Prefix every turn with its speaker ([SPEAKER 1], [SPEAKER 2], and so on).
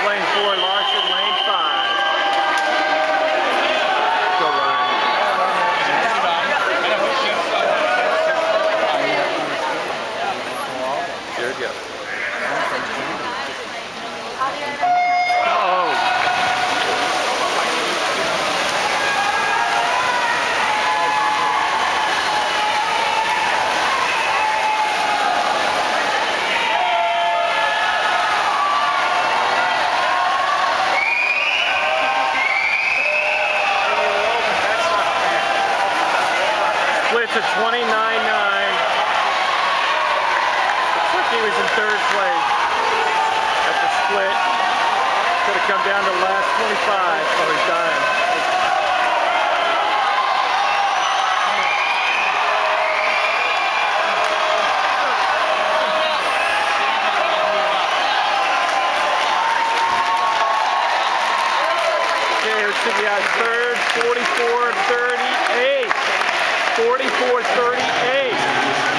[SPEAKER 1] lane 4, Larson, lane 5. Go Ryan. There you go. Oh. Splits at 29.9. Looks like he was in 3rd place at the split. Could have come down to the last 25. Oh, he's dying. Okay, let's see, we got 3rd, 44.38. 44.38.